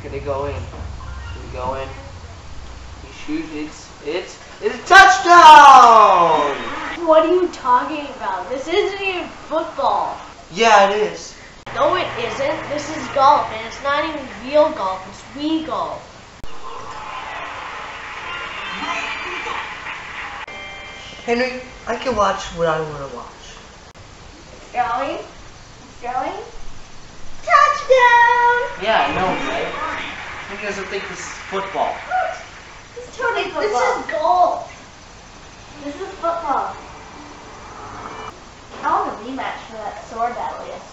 Gonna go in. Gonna go in. He shoots. It's a touchdown! What are you talking about? This isn't even football. Yeah, it is. No, it isn't. This is golf, and it's not even real golf. It's Wii golf. Henry, I can watch what I want to watch. Charley? Charley? Touchdown! Yeah, I know, right? Henry doesn't think this is football. It's totally football. This is golf. This is football. I want a rematch for that sword battle yesterday.